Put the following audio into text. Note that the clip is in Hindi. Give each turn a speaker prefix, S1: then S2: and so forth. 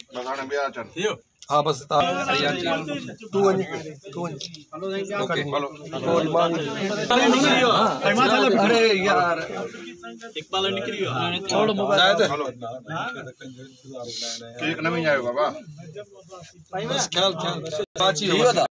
S1: बसाने भी आ चल
S2: हाँ बस तू ओके अरे यार
S3: इकबाल निकली हो
S2: छोड़ मोबाइल
S1: केक नहीं जाएगा बाबा
S2: बस ख्याल बाची